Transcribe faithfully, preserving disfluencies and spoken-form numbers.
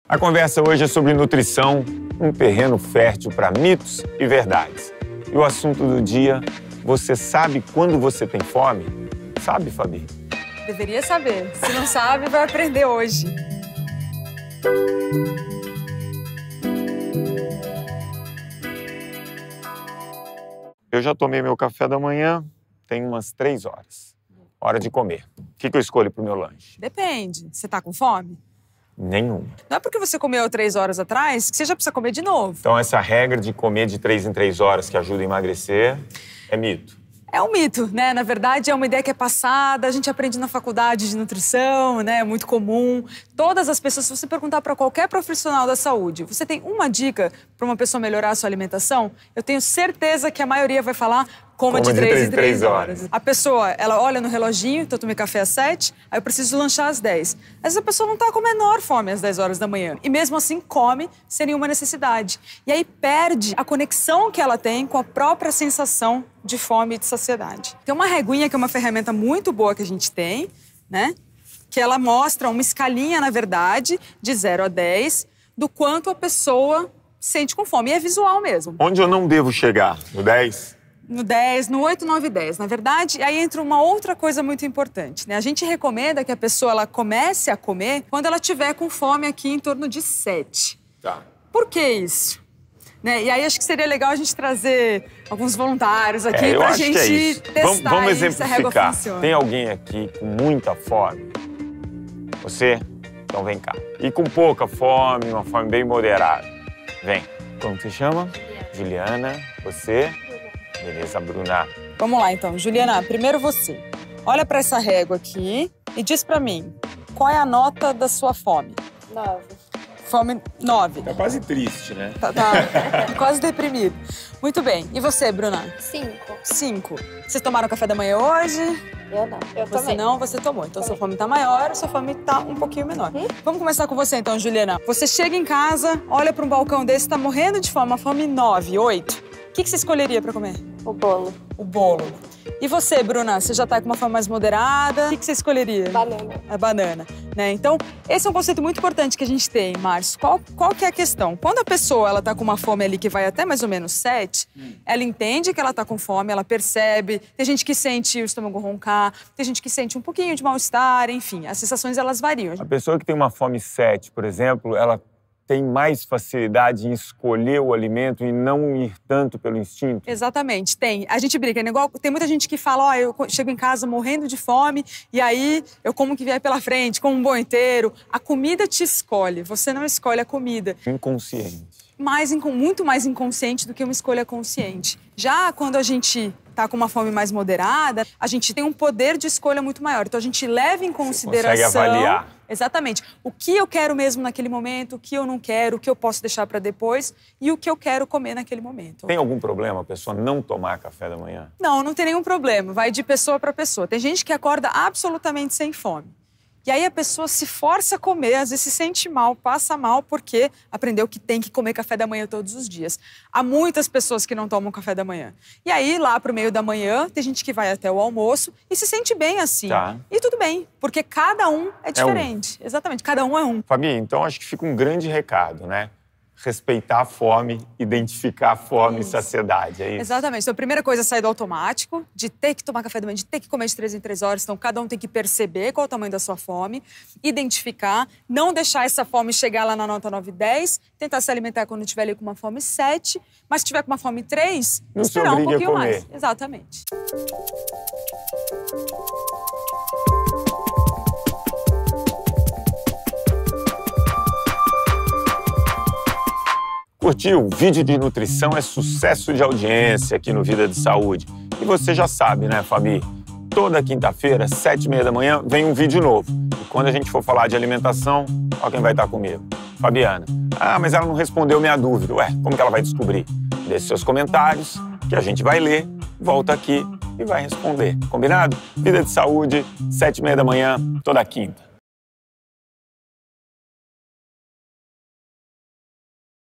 A conversa hoje é sobre nutrição, um terreno fértil para mitos e verdades. E o assunto do dia, você sabe quando você tem fome? Sabe, Fabi? Deveria saber. Se não sabe, vai aprender hoje. Eu já tomei meu café da manhã, tem umas três horas. Hora de comer. O que, que eu escolho pro meu lanche? Depende. Você tá com fome? Nenhuma. Não é porque você comeu três horas atrás que você já precisa comer de novo. Então essa regra de comer de três em três horas que ajuda a emagrecer é mito. É um mito, né? Na verdade, é uma ideia que é passada, a gente aprende na faculdade de nutrição, né? É muito comum. Todas as pessoas, se você perguntar para qualquer profissional da saúde, você tem uma dica para uma pessoa melhorar a sua alimentação? Eu tenho certeza que a maioria vai falar coma de três em três horas. A pessoa, ela olha no reloginho, então eu tomei café às sete, aí eu preciso lanchar às dez. Mas a pessoa não tá com a menor fome às dez horas da manhã. E mesmo assim come sem nenhuma necessidade. E aí perde a conexão que ela tem com a própria sensação de fome e de saciedade. Tem uma reguinha que é uma ferramenta muito boa que a gente tem, né? Que ela mostra uma escalinha, na verdade, de zero a dez, do quanto a pessoa sente com fome. E é visual mesmo. Onde eu não devo chegar? No dez? No dez, no oito, nove, dez. Na verdade, aí entra uma outra coisa muito importante, né? A gente recomenda que a pessoa ela comece a comer quando ela tiver com fome aqui em torno de sete. Tá. Por que isso? Né? E aí acho que seria legal a gente trazer alguns voluntários aqui é, pra acho gente que é isso. testar vamos, vamos aí se a régua exemplificar. funciona. Tem alguém aqui com muita fome? Você? Então vem cá. E com pouca fome, uma fome bem moderada? Vem. Como você chama? Juliana. Juliana. Você? Beleza, Bruna. Vamos lá, então. Juliana, primeiro você. Olha pra essa régua aqui e diz pra mim, qual é a nota da sua fome? Nove. Fome nove. Tá quase triste, né? Tá, tá quase deprimido. Muito bem. E você, Bruna? Cinco. Cinco. Vocês tomaram café da manhã hoje? Eu não. Eu Você também. não, você tomou. Então Tomei. sua fome tá maior, sua fome tá um pouquinho menor. Hum? Vamos começar com você então, Juliana. Você chega em casa, olha pra um balcão desse, tá morrendo de fome, uma fome nove, oito. O que, que você escolheria pra comer? O bolo. O bolo. E você, Bruna? Você já tá com uma fome mais moderada? O que, que você escolheria? Banana. A banana, né? Então, esse é um conceito muito importante que a gente tem, Márcio. Qual, qual que é a questão? Quando a pessoa ela tá com uma fome ali que vai até mais ou menos sete, hum. ela entende que ela tá com fome, ela percebe. Tem gente que sente o estômago roncar, tem gente que sente um pouquinho de mal-estar, enfim. As sensações, elas variam. A pessoa que tem uma fome sete, por exemplo, ela tem mais facilidade em escolher o alimento e não ir tanto pelo instinto? Exatamente, tem. A gente brinca, né? Igual, tem muita gente que fala, ó, oh, eu chego em casa morrendo de fome e aí eu como o que vier pela frente, como um bom inteiro. A comida te escolhe, você não escolhe a comida. Inconsciente. Mais, muito mais inconsciente do que uma escolha consciente. Já quando a gente tá com uma fome mais moderada, a gente tem um poder de escolha muito maior. Então a gente leva em consideração... Você consegue avaliar. Exatamente. O que eu quero mesmo naquele momento, o que eu não quero, o que eu posso deixar para depois e o que eu quero comer naquele momento. Tem algum problema a pessoa não tomar café da manhã? Não, não tem nenhum problema. Vai de pessoa para pessoa. Tem gente que acorda absolutamente sem fome. E aí a pessoa se força a comer, às vezes se sente mal, passa mal, porque aprendeu que tem que comer café da manhã todos os dias. Há muitas pessoas que não tomam café da manhã. E aí, lá pro meio da manhã, tem gente que vai até o almoço e se sente bem assim. Tá. E tudo bem, porque cada um é diferente. É um. Exatamente, cada um é um. Fabi, então acho que fica um grande recado, né? Respeitar a fome, identificar a fome isso. E saciedade, é isso? Exatamente. Então, a primeira coisa é sair do automático, de ter que tomar café da manhã, de ter que comer de três em três horas. Então, cada um tem que perceber qual é o tamanho da sua fome, identificar, não deixar essa fome chegar lá na nota nove, dez, tentar se alimentar quando estiver ali com uma fome sete, mas se tiver com uma fome três, não esperar um pouquinho comer. mais. Exatamente. Curtiu? O vídeo de nutrição é sucesso de audiência aqui no Vida de Saúde. E você já sabe, né, Fabi? Toda quinta-feira, sete e meia da manhã, vem um vídeo novo. E quando a gente for falar de alimentação, olha quem vai estar comigo. Fabiana. Ah, mas ela não respondeu minha dúvida. Ué, como que ela vai descobrir? Deixe seus comentários, que a gente vai ler, volta aqui e vai responder. Combinado? Vida de Saúde, sete e meia da manhã, toda quinta.